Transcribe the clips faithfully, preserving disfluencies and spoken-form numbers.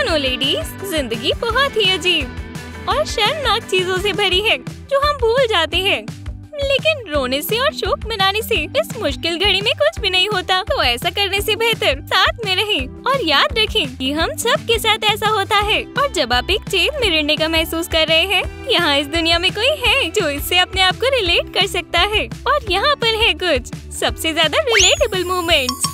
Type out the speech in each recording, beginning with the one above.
सुनो लेडीज, जिंदगी बहुत ही अजीब और शर्मनाक चीजों से भरी है जो हम भूल जाते हैं। लेकिन रोने से और शोक मनाने से इस मुश्किल घड़ी में कुछ भी नहीं होता। तो ऐसा करने से बेहतर साथ में रहें और याद रखें कि हम सब के साथ ऐसा होता है। और जब आप एक चेन में गिरने का महसूस कर रहे हैं, यहाँ इस दुनिया में कोई है जो इससे अपने आप को रिलेट कर सकता है। और यहाँ पर है कुछ सबसे ज्यादा रिलेटेबल मोमेंट्स।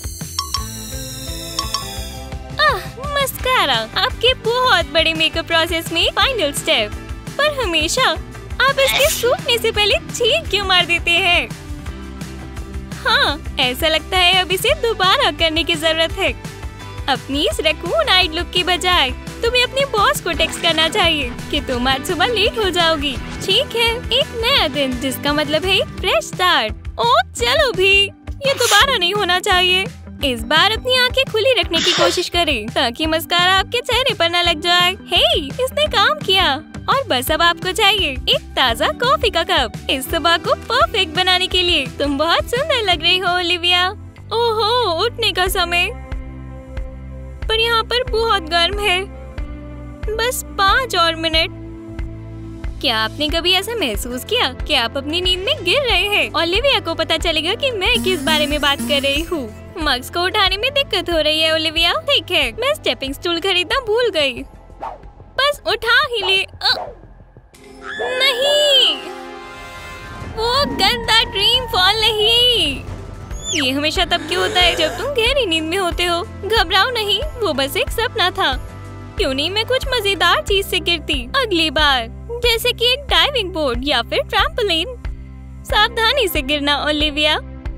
मस्कारा आपके बहुत बड़े मेकअप प्रोसेस में फाइनल स्टेप, पर हमेशा आप इसके सूखने से पहले छींक क्यों मार देते हैं? हाँ, ऐसा लगता है अब इसे दोबारा करने की जरूरत है। अपनी इस रैकून आइड लुक की बजाय तुम्हें अपने बॉस को टेक्स्ट करना चाहिए कि तुम आज सुबह लेट हो जाओगी। ठीक है, एक नया दिन जिसका मतलब है एक फ्रेश स्टार्ट। ओ चलो भी, ये दोबारा नहीं होना चाहिए। इस बार अपनी आंखें खुली रखने की कोशिश करें ताकि मस्कारा आपके चेहरे पर न लग जाए। हे, इसने काम किया। और बस अब आपको चाहिए एक ताज़ा कॉफी का कप इस सुबह को परफेक्ट बनाने के लिए। तुम बहुत सुंदर लग रही हो ओलिविया। ओहो, उठने का समय, पर यहाँ पर बहुत गर्म है। बस पाँच और मिनट। क्या आपने कभी ऐसा महसूस किया कि आप अपनी नींद में गिर रहे हैं? ओलिविया को पता चलेगा कि मैं किस बारे में बात कर रही हूँ। मग्स को उठाने में दिक्कत हो रही है ओलिविया। ठीक है, मैं स्टेपिंग स्टूल खरीदना भूल गई। बस उठा ही ले। आ, नहीं, वो गंदा ड्रीम फॉल नहीं। ये हमेशा तब क्यों होता है जब तुम गहरी नींद में होते हो। घबराओ नहीं, वो बस एक सपना था। क्यों नहीं मैं कुछ मजेदार चीज से गिरती अगली बार, जैसे कि एक डाइविंग बोर्ड या फिर ट्रैम्पोलिन। सावधानी से गिरना ओलिविया।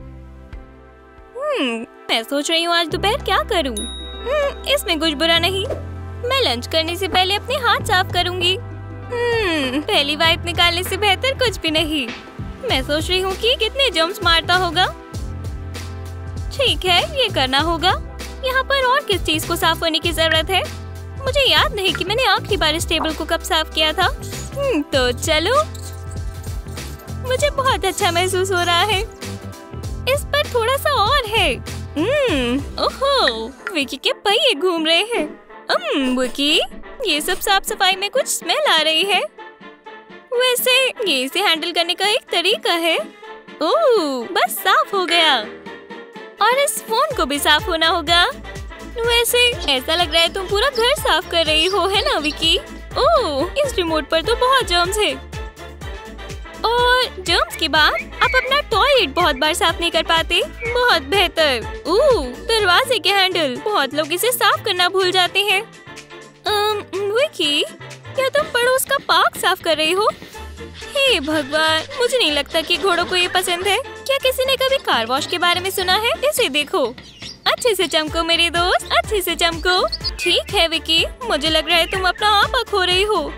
हम्म, मैं सोच रही हूँ आज दोपहर क्या करूँ। हम्म, इसमें कुछ बुरा नहीं। मैं लंच करने से पहले अपने हाथ साफ करूंगी। हम्म, पहली वाइप निकालने से बेहतर कुछ भी नहीं। मैं सोच रही हूँ कि कितने जम्प्स मारता होगा। ठीक है, ये करना होगा। यहाँ पर और किस चीज को साफ करने की जरूरत है? मुझे याद नहीं कि मैंने आखिरी बार इस टेबल को कब साफ किया था। हम्म, तो चलो। मुझे बहुत अच्छा महसूस हो रहा है। इस पर थोड़ा सा और है। हम्म, ओहो, विकी के पहिए घूम रहे हैं। अम्म, विकी, ये सब साफ सफाई में कुछ स्मेल आ रही है। वैसे ये इसे हैंडल करने का एक तरीका है। ओह, बस साफ हो गया। और इस फोन को भी साफ होना होगा। वैसे ऐसा लग रहा है तुम पूरा घर साफ कर रही हो, है ना विकी? ओह, इस रिमोट पर तो बहुत जर्म्स है। और जर्म्स के बाद आप अपना टॉयलेट बहुत बार साफ नहीं कर पाते। बहुत बेहतर। ओह, दरवाजे के हैंडल, बहुत लोग इसे साफ करना भूल जाते हैं। विकी, क्या तुम पड़ोस का पार्क साफ कर रही हो? हे भगवान, मुझे नहीं लगता कि घोड़ों को ये पसंद है। क्या किसी ने कभी कार वॉश के बारे में सुना है? इसे देखो। अच्छे से चमको मेरे दोस्त, अच्छे से चमको। ठीक है विकी, मुझे लग रहा है तुम अपना आपा खो रही हो।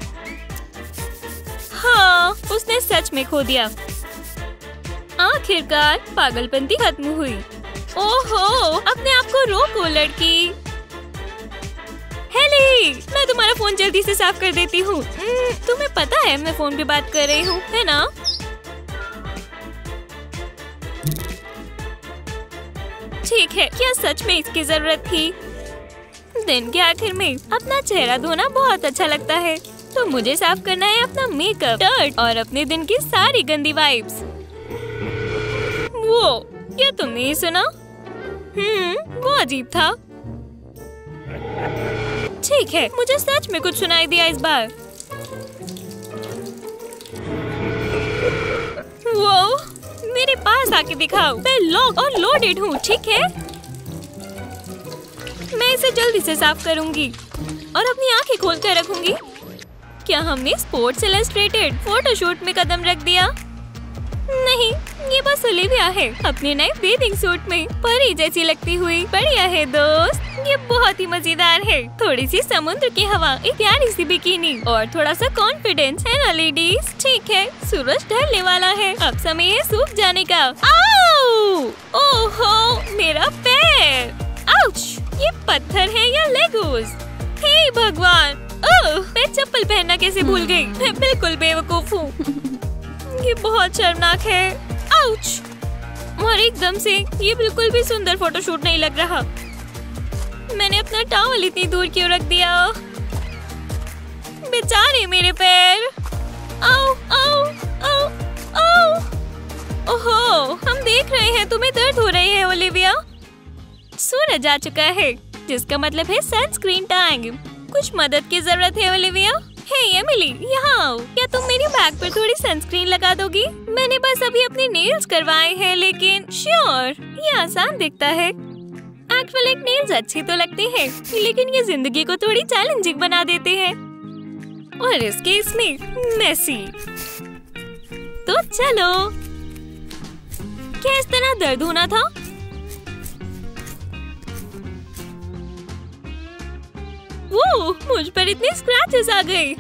हाँ, उसने सच में खो दिया। आखिरकार पागलपंती खत्म हुई। ओहो, अपने आप को रोको लड़की। हेली, मैं तुम्हारा फोन जल्दी से साफ कर देती हूँ। तुम्हें पता है मैं फोन पे बात कर रही हूँ, है ना? ठीक है, क्या सच में इसकी जरूरत थी? दिन के आखिर में अपना चेहरा धोना बहुत अच्छा लगता है। तो मुझे साफ करना है अपना मेकअप, डर्ट और अपने दिन की सारी गंदी वाइब्स। वो, क्या तुमने ये सुना? हम्म, वो अजीब था। ठीक है, मुझे सच में कुछ सुनाई दिया इस बार। वो, मेरे पास आके दिखाओ। मैं लॉक और लोडेड हूँ, ठीक है? मैं इसे जल्दी से साफ करूंगी और अपनी आंखें खोल कर रखूंगी। क्या हमने स्पोर्ट्स इलस्ट्रेटेड फोटोशूट में कदम रख दिया? नहीं, ये बस ओलिविया है अपने नए बेदिंग सूट में परी जैसी लगती हुई। बढ़िया है दोस्त, ये बहुत ही मजेदार है। थोड़ी सी समुद्र की हवा, एक प्यारी सी बिकिनी और थोड़ा सा कॉन्फिडेंस, है ना लेडीज? ठीक है, सूरज ढलने वाला है, अब समय है सूख जाने का। आओ! ओहो, मेरा पैर! आउच! ये पत्थर है या लेगोस? हे भगवान! ओह, मैं चप्पल पहनना कैसे भूल गई? मैं बिल्कुल बेवकूफ हूँ। ये बहुत शर्मनाक है। आउच! और एकदम से ये बिल्कुल भी सुंदर फोटोशूट नहीं लग रहा। मैंने अपना टॉवल इतनी दूर क्यों रख दिया? बेचारे मेरे पैर। आओ, आओ, आओ, आओ। ओहो, हम देख रहे हैं तुम्हें दर्द हो रही है ओलिविया। सूरज आ चुका है, जिसका मतलब है सनस्क्रीन टाइम। कुछ मदद की जरूरत है ओलिविया। हे एमिली, यहाँ आओ। क्या तुम मेरी बैग पर थोड़ी सनस्क्रीन लगा दोगी? मैंने बस अभी अपने नेल्स करवाए हैं, लेकिन श्योर, ये आसान दिखता है। एक्रिलिक नेल्स अच्छे तो लगते हैं, लेकिन ये जिंदगी को थोड़ी चैलेंजिंग बना देते हैं, और इस केस में मेसी। तो चलो। क्या इस तरह दर्द होना था? वो मुझ पर इतने स्क्रैचेस आ गए।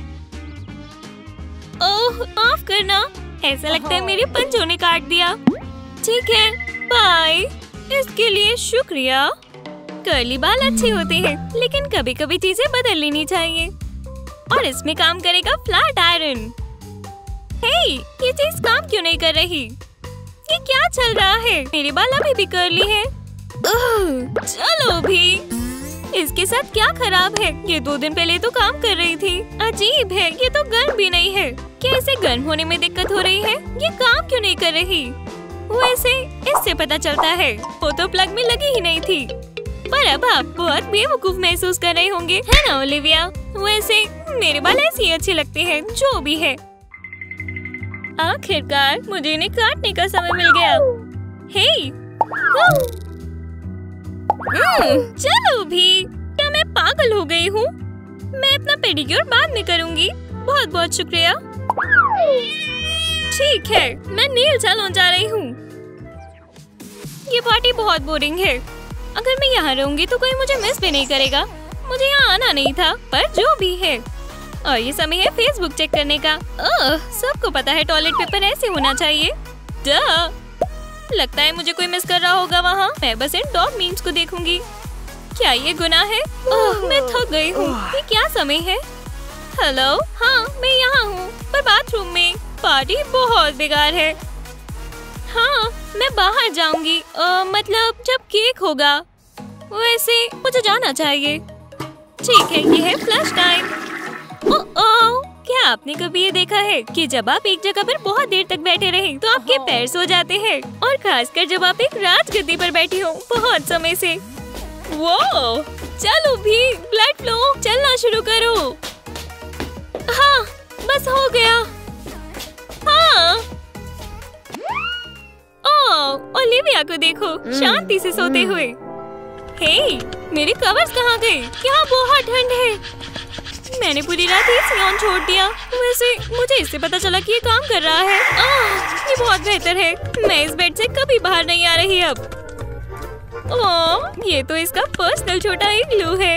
ओह, माफ करना। ऐसा लगता है मेरे पंजों ने काट दिया। ठीक है, बाय। इसके लिए शुक्रिया। कर्ली बाल अच्छे होते हैं, लेकिन कभी कभी चीजें बदल लेनी चाहिए, और इसमें काम करेगा फ्लैट आयरन। हे, ये चीज काम क्यों नहीं कर रही? ये क्या चल रहा है? मेरे बाल अभी भी कर्ली है। चलो भी। इसके साथ क्या खराब है? ये दो दिन पहले तो काम कर रही थी। अजीब है, ये तो गर्म भी नहीं है। क्या इसे गर्म होने में दिक्कत हो रही है? ये काम क्यों नहीं कर रही? वैसे इससे पता चलता है वो तो प्लग में लगी ही नहीं थी। पर अब आप बहुत बेवकूफ महसूस कर रहे होंगे, है ना ओलिविया? वैसे मेरे बाल ऐसे ही अच्छे लगते हैं, जो भी है। आखिरकार मुझे इन्हें काटने का समय मिल गया। हे, चलो भी। क्या मैं पागल हो गई हूँ? मैं अपना पेडिक्योर बाद में करूँगी। बहुत बहुत शुक्रिया। ठीक है, मैं नेल सैलून जा रही हूँ। ये पार्टी बहुत बोरिंग है। अगर मैं यहाँ रहूंगी तो कोई मुझे मिस भी नहीं करेगा। मुझे यहाँ आना नहीं था, पर जो भी है। और ये समय है फेसबुक चेक करने का। ओह, सबको पता है टॉयलेट पेपर ऐसे होना चाहिए। डह। लगता है मुझे कोई मिस कर रहा होगा वहाँ। मैं बस इन डॉग मीम्स को देखूंगी। क्या ये गुनाह है? ओह, मैं थक गई हूँ। ये क्या समय है? हेलो, हाँ मैं यहाँ हूँ, पर बाथरूम में। पार्टी बहुत बेकार है। हाँ, मैं बाहर जाऊंगी। आ, मतलब जब केक होगा। वैसे मुझे जाना चाहिए। ठीक है, ये है फ्लैश टाइम। ओह ओह, क्या आपने कभी ये देखा है कि जब आप एक जगह पर बहुत देर तक बैठे रहे तो आपके पैर सो जाते हैं, और खासकर जब आप एक राजगद्दी पर बैठी हो बहुत समय से। वो चलो भी, ब्लड फ्लो, चलना शुरू करो। हाँ, बस हो गया। हाँ। ओह, ओलिविया को देखो, शांति से सोते हुए। हे, मेरे कवर्स कहाँ गए? यहाँ बहुत ठंड है। मैंने पूरी रात एसी ऑन छोड़ दिया। वैसे मुझे इससे पता चला कि ये काम कर रहा है। आह, ये बहुत बेहतर है। मैं इस बेड से कभी बाहर नहीं आ रही अब। ओह, ये तो इसका पर्सनल छोटा इग्लू है।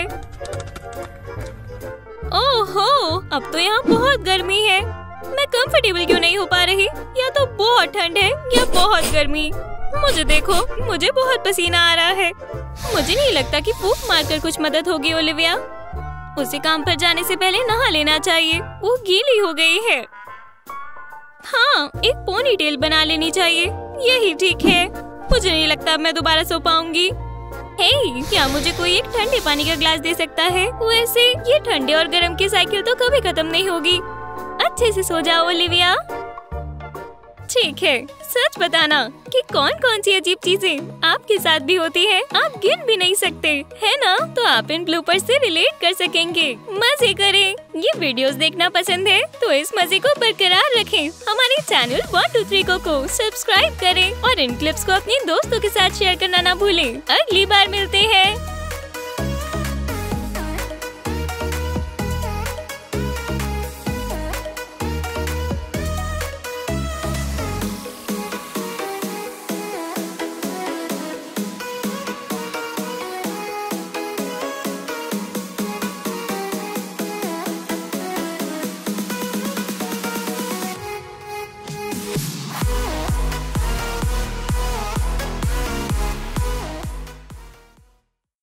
ओहो, अब तो यहाँ बहुत गर्मी है। मैं कंफर्टेबल क्यों नहीं हो पा रही? या तो बहुत ठंड है या बहुत गर्मी। मुझे देखो, मुझे बहुत पसीना आ रहा है। मुझे नहीं लगता कि फूंक मारकर कुछ मदद होगी ओलिविया। उसे काम पर जाने से पहले नहा लेना चाहिए। वो गीली हो गई है। हाँ, एक पोनीटेल बना लेनी चाहिए। यही ठीक है। मुझे नहीं लगता मैं दोबारा सो पाऊंगी। हे, क्या मुझे कोई एक ठंडे पानी का ग्लास दे सकता है? वैसे ये ठंडे और गर्म की साइकिल तो कभी खत्म नहीं होगी। अच्छे से सो जाओ ओलिविया। ठीक है, सच बताना कि कौन कौन सी अजीब चीजें आपके साथ भी होती है। आप गिन भी नहीं सकते, है ना? तो आप इन ब्लूपर्स से रिलेट कर सकेंगे। मजे करें। ये वीडियोस देखना पसंद है तो इस मजे को बरकरार रखें। हमारे चैनल वन टू थ्री को, को सब्सक्राइब करें और इन क्लिप्स को अपने दोस्तों के साथ शेयर करना ना भूलें। अगली बार मिलते हैं।